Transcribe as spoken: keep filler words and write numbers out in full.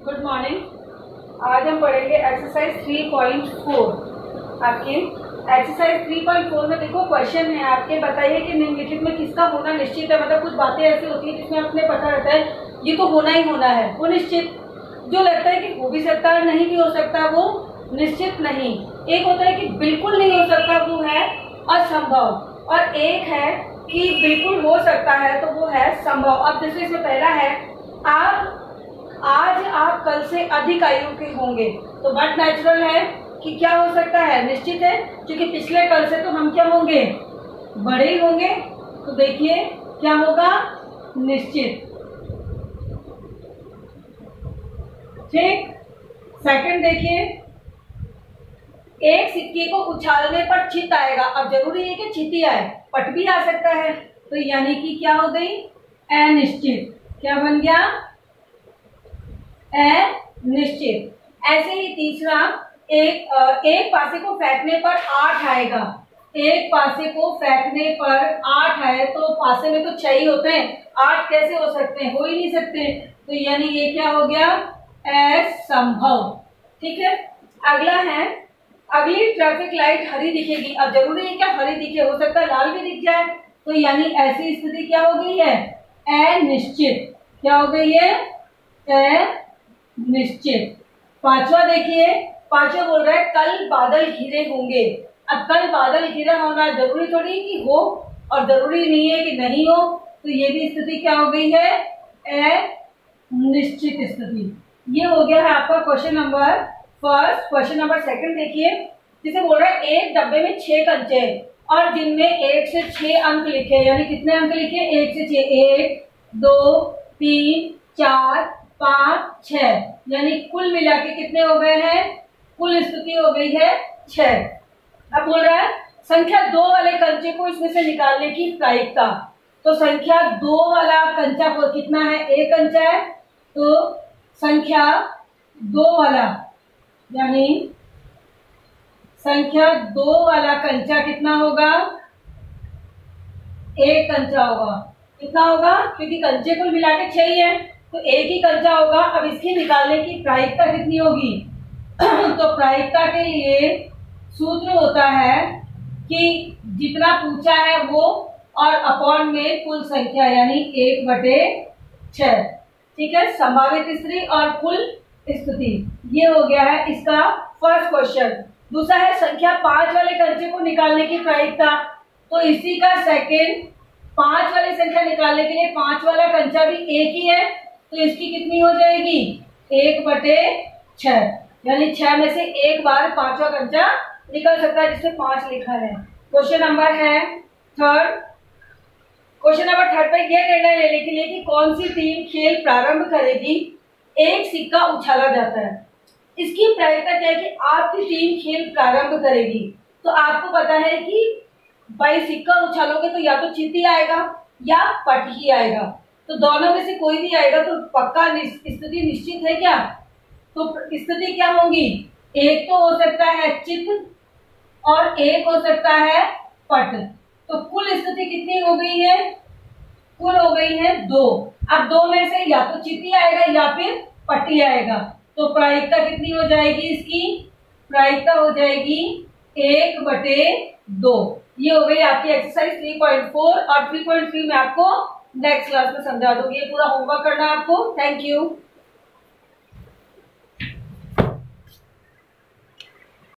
Good morning. आज हम पढ़ेंगे एक्सरसाइज थ्री पॉइंट फोर। आपके एक्सरसाइज थ्री पॉइंट फोर में देखो क्वेश्चन है आपके, बताइए कि निम्नलिखित में किसका होना निश्चित है। मतलब कुछ बातें ऐसी होती है जिसमें अपने पता रहता है ये तो होना ही होना है, वो निश्चित। जो लगता है कि हो भी सकता है, नहीं भी हो सकता, वो निश्चित नहीं। एक होता है कि बिल्कुल नहीं हो सकता, वो है असंभव। और एक है कि बिल्कुल हो सकता है, तो वो है संभव। अब जैसे इसमें पहला है, आप आज आप कल से अधिक आयु के होंगे, तो बट नेचुरल है कि क्या हो सकता है, निश्चित है, क्योंकि पिछले कल से तो हम क्या होंगे, बड़े ही होंगे। तो देखिए क्या होगा, निश्चित। ठीक। सेकंड देखिए, एक सिक्के को उछालने पर चित आएगा। अब जरूरी है कि चित ही आए, पट भी आ सकता है, तो यानी कि क्या हो गई, अनिश्चित। क्या बन गया, अनिश्चित। ऐसे ही तीसरा, एक एक पासे को फेंकने पर आठ आएगा। एक पासे को फेंकने पर आठ आए, तो पासे में तो छह ही होते हैं, आठ कैसे हो सकते हैं, हो ही नहीं सकते। तो यानी ये क्या हो गया, असंभव। ठीक है। अगला है, अगली ट्रैफिक लाइट हरी दिखेगी। अब जरूरी है क्या हरी दिखे, हो सकता है लाल भी दिख जाए, तो यानी ऐसी स्थिति क्या हो गई है, अनिश्चित। क्या हो गई है, अनिश्चित। पांचवा देखिए, पांचवा बोल रहा है कल बादल घिरे होंगे। अब कल बादल घिरा होना जरूरी थोड़ी कि हो, और जरूरी नहीं है कि नहीं हो, तो ये भी स्थिति क्या हो गई है, अनिश्चित स्थिति। ये हो गया है आपका question number first. Question number second देखिए, जिसे बोल रहा है एक डब्बे में छह कंचे और जिनमें एक से छह अंक लिखे, यानी कितने अंक लिखे, एक से छह, एक दो तीन चार पाँच छह, यानी कुल मिला के कितने हो गए हैं, कुल स्थिति हो गई है छह। अब बोल रहा है संख्या दो वाले कंचे को इसमें से निकालने की प्रायिकता। तो संख्या दो वाला कंचा को कितना है, एक कंचा है, तो संख्या दो वाला यानी संख्या दो वाला कंचा कितना होगा, एक कंचा होगा। कितना होगा, क्योंकि कंचे कुल मिला के छह ही है, तो एक ही कंचा होगा। अब इसकी निकालने की प्रायिकता कितनी होगी तो प्रायिकता के लिए सूत्र होता है कि जितना पूछा है वो और अपॉन में कुल संख्या, यानी एक बटे छह। ठीक है, संभावित स्थिति और कुल स्थिति। ये हो गया है इसका फर्स्ट क्वेश्चन। दूसरा है संख्या पांच वाले कंचे को निकालने की प्रायिकता। तो इसी का सेकेंड, पांच वाली संख्या निकालने के लिए पांच वाला कंचा भी एक ही है, तो इसकी कितनी हो जाएगी, एक बटे छह, यानी छह में से एक बार पांचवा कंचा निकल सकता है, जिसमें पांच लिखा है। क्वेश्चन नंबर है थर्ड। क्वेश्चन नंबर थर्ड पे यह निर्णय लेने के लिए कि कौन सी टीम खेल प्रारंभ करेगी, एक सिक्का उछाला जाता है। इसकी प्रायिकता क्या है कि आपकी टीम खेल प्रारंभ करेगी। तो आपको पता है कि भाई सिक्का उछालोगे तो या तो चित ही आएगा या पट ही आएगा, तो दोनों में से कोई भी आएगा, तो पक्का स्थिति निश्चित है क्या, तो स्थिति क्या होगी, एक तो हो सकता है चित और एक हो सकता है पट। तो कुल स्थिति कितनी हो गई है, कुल हो गई है दो। अब दो में से या तो चित ही आएगा या फिर पट ही आएगा, तो प्रायिकता कितनी हो जाएगी, इसकी प्रायिकता हो जाएगी एक बटे दो। ये हो गई आपकी एक्सरसाइज थ्री पॉइंट फोर, और थ्री पॉइंट थ्री में आपको नेक्स्ट क्लास में समझा दूंगी। ये पूरा होमवर्क करना है आपको। Thank you.